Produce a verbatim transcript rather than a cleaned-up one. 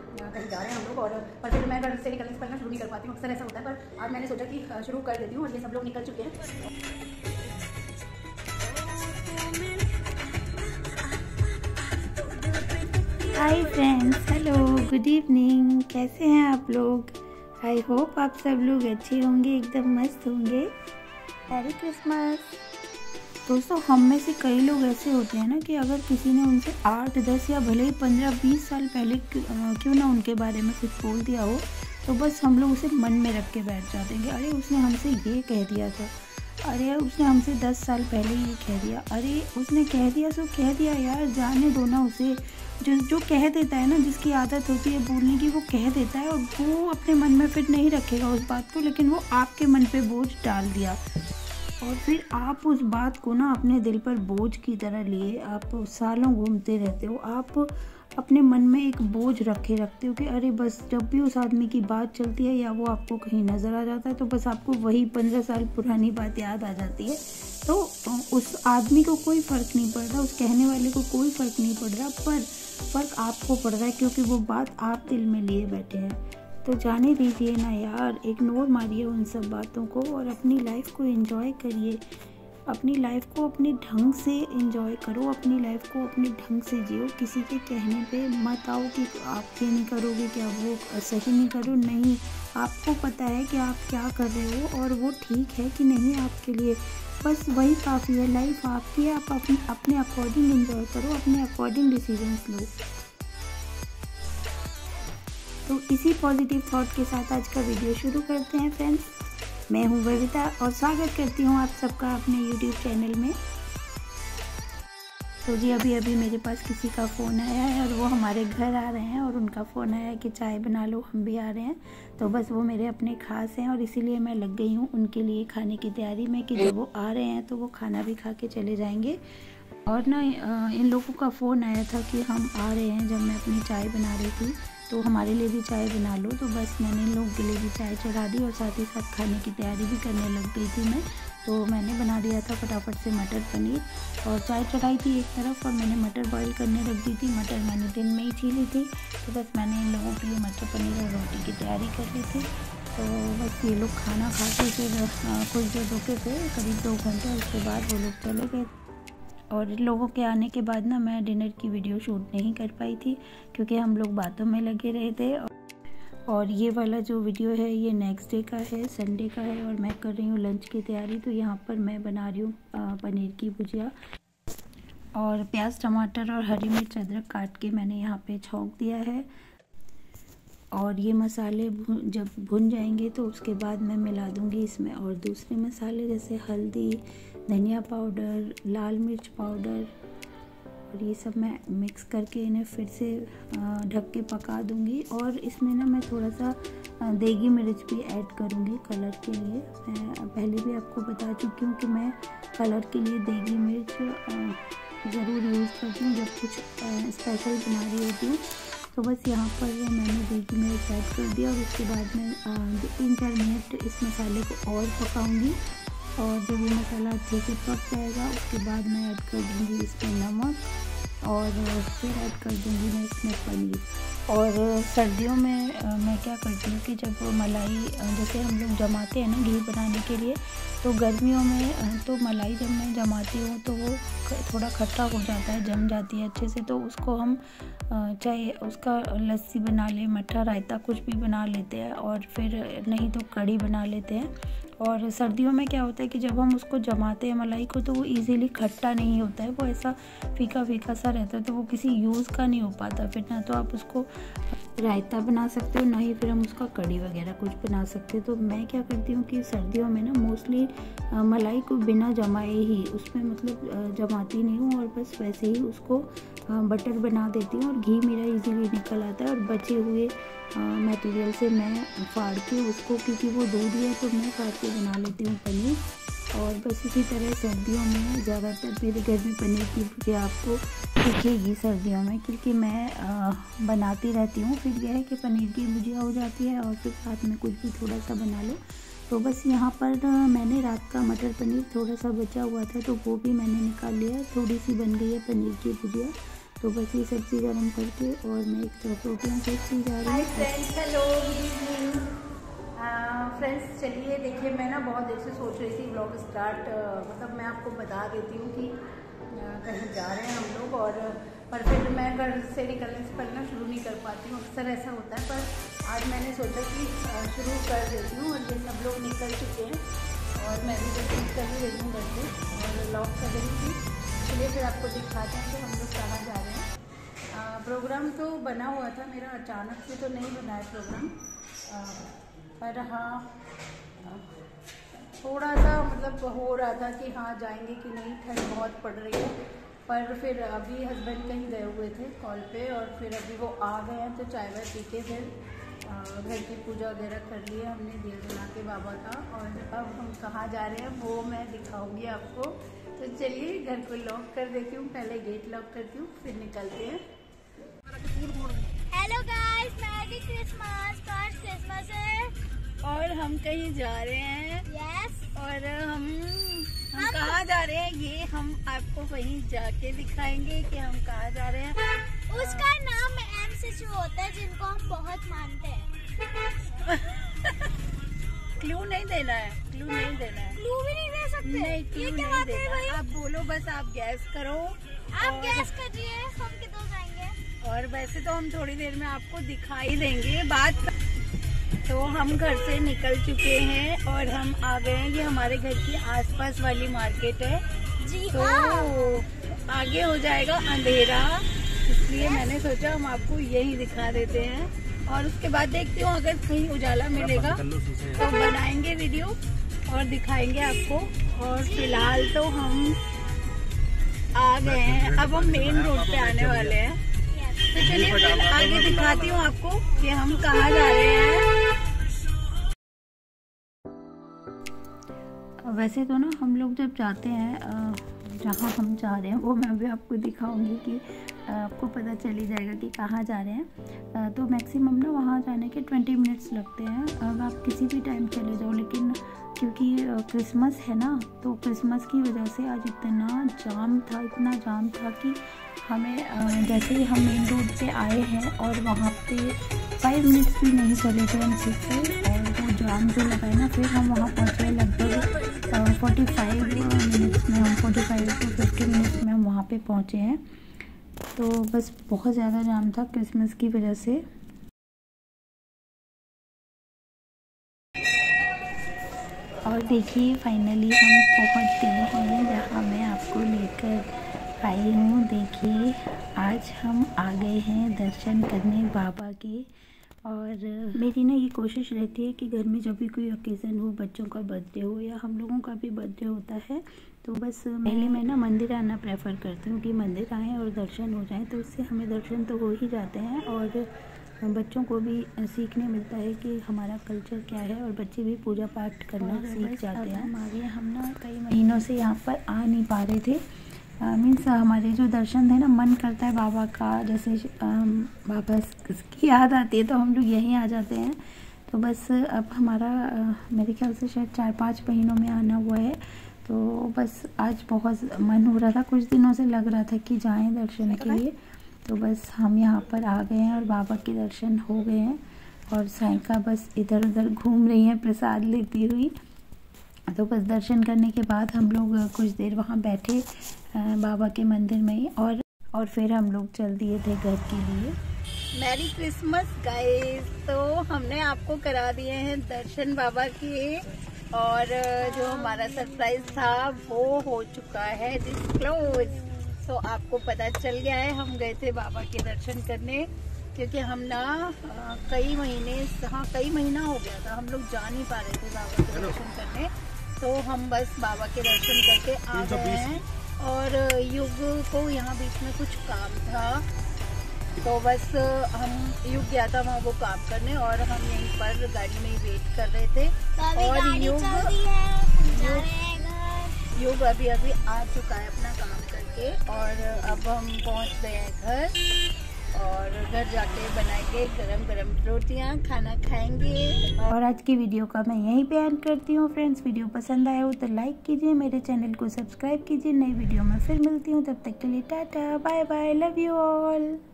कहीं जा रहे हैं हम लोग, और पर फिर मैं घर से निकलने से पहले शुरू नहीं कर पाती हूँ, अक्सर ऐसा होता है। पर आज मैंने सोचा कि शुरू कर देती हूँ और ये सब लोग निकल चुके हैं। Hi friends, hello, good evening. कैसे हैं आप लोग? आई होप आप सब लोग अच्छे होंगे, एकदम मस्त होंगे। Merry Christmas. दोस्तों, हम में से कई लोग ऐसे होते हैं ना कि अगर किसी ने उनसे आठ दस या भले ही पंद्रह बीस साल पहले क्यों ना उनके बारे में कुछ बोल दिया हो, तो बस हम लोग उसे मन में रख के बैठ जाते हैं कि अरे उसने हमसे ये कह दिया था, अरे उसने हमसे दस साल पहले ये कह दिया, अरे उसने कह दिया सो कह दिया यार, जाने दो ना उसे। जो जो कह देता है ना, जिसकी आदत होती है बोलने की, वो कह देता है और वो अपने मन में फिर नहीं रखेगा उस बात को, लेकिन वो आपके मन पे बोझ डाल दिया और फिर आप उस बात को ना अपने दिल पर बोझ की तरह लिए आप सालों घूमते रहते हो। आप अपने मन में एक बोझ रखे रखते हो कि अरे बस जब भी उस आदमी की बात चलती है या वो आपको कहीं नज़र आ जाता है तो बस आपको वही पंद्रह साल पुरानी बात याद आ जाती है। तो उस आदमी को कोई फ़र्क नहीं पड़ रहा, उस कहने वाले को कोई फ़र्क नहीं पड़ रहा, पर फ़र्क आपको पड़ रहा है क्योंकि वो बात आप दिल में लिए बैठे हैं। तो जाने दीजिए ना यार, इग्नोर मारिए उन सब बातों को और अपनी लाइफ को एंजॉय करिए। अपनी लाइफ को अपने ढंग से एंजॉय करो, अपनी लाइफ को अपने ढंग से जियो। किसी के कहने पे मत आओ कि आप ये नहीं करोगे क्या, वो सही नहीं करो, नहीं। आपको पता है कि आप क्या कर रहे हो और वो ठीक है कि नहीं आपके लिए, बस वही काफ़ी है। लाइफ आपकी है, आप अपने अपने अकॉर्डिंग एंजॉय करो, अपने अकॉर्डिंग डिसीजंस लो। तो इसी पॉजिटिव थॉट के साथ आज का वीडियो शुरू करते हैं फ्रेंड्स। मैं हूं बबीता और स्वागत करती हूं आप सबका अपने यूट्यूब चैनल में। तो जी अभी अभी मेरे पास किसी का फ़ोन आया है और वो हमारे घर आ रहे हैं और उनका फ़ोन आया है कि चाय बना लो, हम भी आ रहे हैं। तो बस वो मेरे अपने ख़ास हैं और इसीलिए मैं लग गई हूँ उनके लिए खाने की तैयारी में कि जब वो आ रहे हैं तो वो खाना भी खा के चले जाएंगे। और ना इन लोगों का फ़ोन आया था कि हम आ रहे हैं, जब मैं अपनी चाय बना रही थी तो हमारे लिए भी चाय बना लो। तो बस मैंने इन लोगों के लिए भी चाय चढ़ा दी और साथ ही साथ खाने की तैयारी भी करने लग गई थी मैं। तो मैंने बना दिया था फटाफट से मटर पनीर और चाय चढ़ाई थी एक तरफ और मैंने मटर बॉईल करने रख दी थी। मटर मैंने दिन में ही छीली थी, तो बस मैंने इन लोगों के लिए मटर पनीर और रोटी की तैयारी कर ली थी। तो बस ये लोग खाना खा के फिर कुछ देर रुके थे, करीब दो घंटे, उसके बाद वो लोग चले गए। और इन लोगों के आने के बाद ना मैं डिनर की वीडियो शूट नहीं कर पाई थी क्योंकि हम लोग बातों में लगे रहे थे। और ये वाला जो वीडियो है ये नेक्स्ट डे का है, संडे का है, और मैं कर रही हूँ लंच की तैयारी। तो यहाँ पर मैं बना रही हूँ पनीर की भुजिया और प्याज टमाटर और हरी मिर्च अदरक काट के मैंने यहाँ पे छौंक दिया है। और ये मसाले जब भुन जाएंगे तो उसके बाद मैं मिला दूँगी इसमें और दूसरे मसाले जैसे हल्दी, धनिया पाउडर, लाल मिर्च पाउडर, और ये सब मैं मिक्स करके इन्हें फिर से ढक के पका दूँगी। और इसमें ना मैं थोड़ा सा देगी मिर्च भी ऐड करूँगी कलर के लिए। मैं पहले भी आपको बता चुकी हूँ कि मैं कलर के लिए देगी मिर्च ज़रूर यूज़ करती हूँ जब कुछ स्पेशल बना रही होती हूँ। तो बस यहाँ पर मैंने देगी मिर्च ऐड कर दिया और उसके बाद मैं तीन चार मिनट इस मसाले को और पकाऊंगी। और जब ये मसाला अच्छे से पक जाएगा उसके बाद मैं ऐड कर दूँगी इसमें नमक और फिर ऐड कर दूँगी मैं इसमें पनीर। और सर्दियों में मैं क्या करती हूँ कि जब मलाई जैसे हम लोग जमाते हैं ना घी बनाने के लिए, तो गर्मियों में तो मलाई जब मैं जमाती हूँ तो वो थोड़ा खट्टा हो जाता है, जम जाती है अच्छे से। तो उसको हम चाहे उसका लस्सी बना लें, मट्ठा रायता कुछ भी बना लेते हैं और फिर नहीं तो कढ़ी बना लेते हैं। और सर्दियों में क्या होता है कि जब हम उसको जमाते हैं मलाई को तो वो इजीली खट्टा नहीं होता है, वो ऐसा फीका फीका सा रहता है, तो वो किसी यूज़ का नहीं हो पाता। फिर ना तो आप उसको रायता बना सकते हो, ना ही फिर हम उसका कढ़ी वगैरह कुछ बना सकते हो। तो मैं क्या करती हूँ कि सर्दियों में ना मोस्टली मलाई को बिना जमाए ही उसमें मतलब जमाती नहीं हूँ और बस वैसे ही उसको बटर बना देती हूँ और घी मेरा इजीली निकल आता है। और बचे हुए मटेरियल से मैं फाड़ के उसको, क्योंकि वो दूध है तो मैं फाड़ के बना लेती हूँ पनीर। और बस इसी तरह सर्दियों में ज़्यादातर मेरे घर में पनीर की भुजिया आपको दिखेगी सर्दियों में, क्योंकि मैं आ, बनाती रहती हूँ। फिर यह है कि पनीर की भुजिया हो जाती है और फिर साथ में कुछ भी थोड़ा सा बना लो। तो बस यहाँ पर मैंने रात का मटर पनीर थोड़ा सा बचा हुआ था तो वो भी मैंने निकाल लिया, थोड़ी सी बन गई है पनीर की भुजिया। तो बस ये सब्ज़ी गर्म करके और मैं एक तरफ रोटियाँ सेकती जा रही हूँ। Friends, hello, good evening friends. चलिए देखिए, मैं ना बहुत देर से सोच रही थी व्लॉग स्टार्ट मतलब मैं आपको बता देती हूँ कि आ, कहीं जा रहे हैं हम लोग, और पर फिर मैं घर से निकलने से पहले ना शुरू नहीं कर पाती हूँ, अक्सर ऐसा होता है। पर आज मैंने सोचा कि शुरू कर देती हूँ, और ये सब लोग निकल चुके हैं और मैं भी जल्दी कर ही रही हूँ घर से और लॉक कर रही थी। इसलिए फिर आपको दिखाते हैं कि हम लोग कहाँ जा रहे हैं। आ, प्रोग्राम तो बना हुआ था मेरा, अचानक से तो नहीं बना है प्रोग्राम, आ, पर हाँ थोड़ा सा मतलब हो रहा था कि हाँ जाएंगे कि नहीं, ठंड बहुत पड़ रही है। पर फिर अभी हस्बैंड कहीं गए हुए थे कॉल पे, और फिर अभी वो आ गए हैं तो चाय वाय पी के फिर घर की पूजा वगैरह कर ली है हमने दिया बना के बाबा का। और अब हम कहाँ जा रहे हैं वो मैं दिखाऊंगी आपको। तो चलिए घर को लॉक कर देती हूँ, पहले गेट लॉक करती हूँ फिर निकलते हैं। हेलो गाइस, मैरी क्रिसमस, आज क्रिसमस है और हम कहीं जा रहे हैं। Yes yes. और हम हम कहाँ जा रहे हैं ये हम आपको वहीं जाके दिखाएंगे कि हम कहाँ जा रहे हैं। उसका नाम एम से शुरू होता है, जिनको हम बहुत मानते हैं। क्लू नहीं देना है, क्लू नहीं देना है, क्लू भी नहीं दे सकते। नहीं, क्लू ये क्या नहीं बात है देना। भाई? आप बोलो, बस आप गैस करो। आप गैस करिए, हम किधर जाएंगे। और वैसे तो हम थोड़ी देर में आपको दिखाई देंगे बात। तो हम घर से निकल चुके हैं और हम आ गए हैं, ये हमारे घर की आसपास वाली मार्केट है। जी तो हाँ। आगे हो जाएगा अंधेरा, इसलिए मैंने सोचा हम आपको यही दिखा देते हैं। और उसके बाद देखती हूँ अगर कहीं उजाला मिलेगा तो बनाएंगे वीडियो और दिखाएंगे आपको। और फिलहाल तो हम आ गए हैं, अब हम मेन रोड पे आने वाले हैं। तो चलिए फिर आगे दिखाती हूँ आपको कि हम कहाँ जा रहे हैं। वैसे तो ना हम लोग जब जाते हैं जहाँ हम जा रहे हैं वो मैं भी आपको दिखाऊंगी कि आपको पता चल ही जाएगा कि कहाँ जा रहे हैं। तो मैक्सिमम ना वहाँ जाने के ट्वेंटी मिनट्स लगते हैं, अब आप किसी भी टाइम चले जाओ। लेकिन क्योंकि क्रिसमस है ना, तो क्रिसमस की वजह से आज इतना जाम था, इतना जाम था कि हमें जैसे ही हम मेन रोड पे आए हैं और वहाँ पे फाइव मिनट्स भी नहीं चले थे हम ठीक से, और वो जाम जो लगा है ना, फिर हम वहाँ पहुँचे लगभग फोर्टी फाइव मिनट्स में। हम forty five to fifty minutes में हम वहाँ पे पहुँचे हैं। तो बस बहुत ज़्यादा जाम था क्रिसमस की वजह से। और देखिए फाइनली हम पहुँच गए हैं जहाँ मैं आपको लेकर आई हूँ। देखिए आज हम आ गए हैं दर्शन करने बाबा के। और मेरी ना ये कोशिश रहती है कि घर में जब भी कोई ओकेज़न हो, बच्चों का बर्थडे हो या हम लोगों का भी बर्थडे होता है, तो बस पहले मैं ना मंदिर आना प्रेफर करती हूँ कि मंदिर आएँ और दर्शन हो जाएं। तो इससे हमें दर्शन तो हो ही जाते हैं और बच्चों को भी सीखने मिलता है कि हमारा कल्चर क्या है, और बच्चे भी पूजा पाठ करना सीख जाते हैं। हमारे हम ना कई महीनों से यहाँ पर आ नहीं पा रहे थे। मीन्स हमारे जो दर्शन थे ना, मन करता है बाबा का, जैसे बाबा की याद आती है तो हम लोग यहीं आ जाते हैं। तो बस अब हमारा मेरे ख्याल से शायद चार पाँच महीनों में आना हुआ है। तो बस आज बहुत मन हो रहा था, कुछ दिनों से लग रहा था कि जाएं दर्शन के लिए। तो बस हम यहाँ पर आ गए हैं और बाबा के दर्शन हो गए हैं। और साइका बस इधर उधर घूम रही हैं प्रसाद लेती हुई। तो बस दर्शन करने के बाद हम लोग कुछ देर वहाँ बैठे बाबा के मंदिर में ही, और और फिर हम लोग चल दिए थे घर के लिए। Merry Christmas guys. तो हमने आपको करा दिए हैं दर्शन बाबा के, और जो हमारा सरप्राइज था वो हो चुका है डिस्क्लोज। तो आपको पता चल गया है, हम गए थे बाबा के दर्शन करने, क्योंकि हम ना कई महीने हाँ कई महीना हो गया था हम लोग जा नहीं पा रहे थे बाबा के दर्शन करने। तो हम बस बाबा के दर्शन करके आ गए हैं। और युग को यहाँ बीच में कुछ काम था, तो बस हम युग गया था वहाँ वो काम करने, और हम यहीं पर गाड़ी में ही वेट कर रहे थे। और युग युग युग अभी अभी आ चुका है अपना काम करके, और अब हम पहुँच गए हैं घर। और घर जाके बनाएंगे गरम गरम रोटियां, खाना खाएंगे। और आज की वीडियो का मैं यहीं पे एंड करती हूँ। फ्रेंड्स, वीडियो पसंद आया हो तो लाइक कीजिए, मेरे चैनल को सब्सक्राइब कीजिए। नई वीडियो में फिर मिलती हूँ, तब तक के लिए tata bye bye, love you all.